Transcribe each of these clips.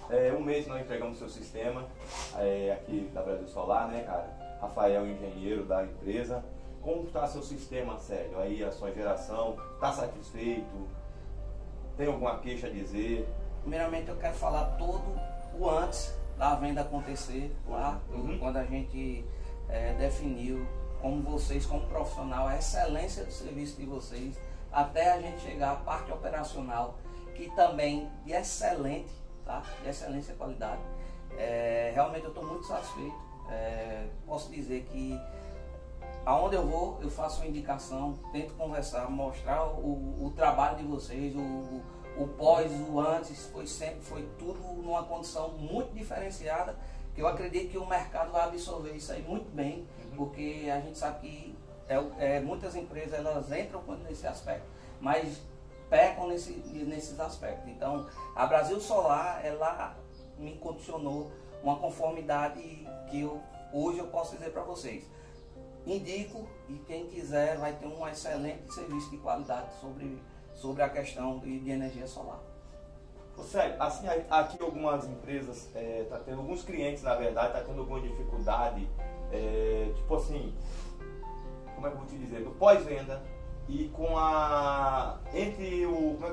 Um mês nós entregamos seu sistema aqui da Brasil Solar, né, cara? Rafael, engenheiro da empresa. Como está seu sistema, Célio? Aí a sua geração, está satisfeito? Tem alguma queixa a dizer? Primeiramente eu quero falar todo o antes da venda acontecer lá, quando a gente definiu como vocês, como profissional, a excelência do serviço de vocês, até a gente chegar à parte operacional, que também de excelente, tá? De excelência e qualidade. Realmente eu estou muito satisfeito. Posso dizer que aonde eu vou, eu faço uma indicação, tento conversar, mostrar o trabalho de vocês, o pós, o antes, foi tudo numa condição muito diferenciada, que eu acredito que o mercado vai absorver isso aí muito bem, porque a gente sabe que muitas empresas elas entram nesse aspecto, mas pecam nesses aspectos. Então, a Brasil Solar, ela me condicionou uma conformidade que hoje eu posso dizer para vocês. Indico, e quem quiser vai ter um excelente serviço de qualidade sobre a questão de energia solar. Sério, assim, aqui algumas empresas, alguns clientes na verdade, tá tendo alguma dificuldade, tipo assim, como é que eu vou te dizer, do pós-venda e com entre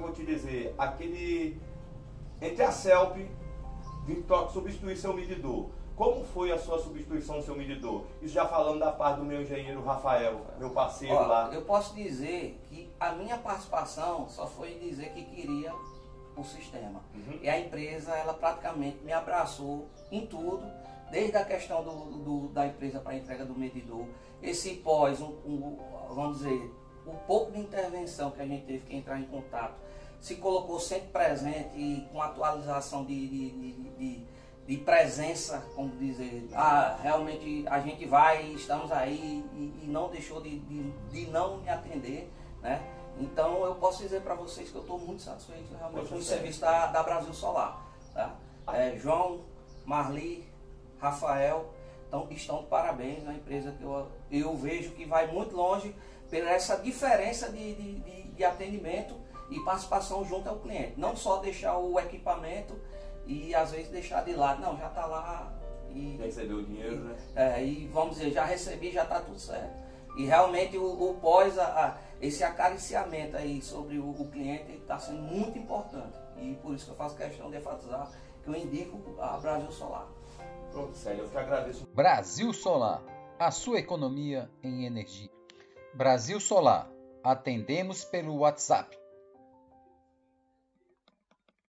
a CELP vir substituir seu medidor. Como foi a sua substituição do seu medidor? Isso já falando da parte do meu engenheiro Rafael, meu parceiro lá. Eu posso dizer que a minha participação só foi dizer que queria o sistema. E a empresa, ela praticamente me abraçou em tudo, desde a questão da empresa para a entrega do medidor, esse pós, vamos dizer, o pouco de intervenção que a gente teve que entrar em contato, se colocou sempre presente e com atualização de presença, como dizer, realmente a gente vai, estamos aí, e não deixou de não me atender, né? Então eu posso dizer para vocês que eu estou muito satisfeito realmente com o serviço da Brasil Solar, tá? João, Marli, Rafael, estão de parabéns na empresa que eu vejo que vai muito longe pela essa diferença de atendimento e participação junto ao cliente. Não só deixar o equipamento e às vezes deixar de lado, não, já está lá e recebeu o dinheiro, né? E vamos dizer, já recebi, já está tudo certo. E realmente o pós, esse acariciamento aí sobre o cliente está sendo muito importante. E por isso que eu faço questão de enfatizar que eu indico a Brasil Solar. Pronto, Célio, eu te agradeço. Brasil Solar, a sua economia em energia. Brasil Solar, atendemos pelo WhatsApp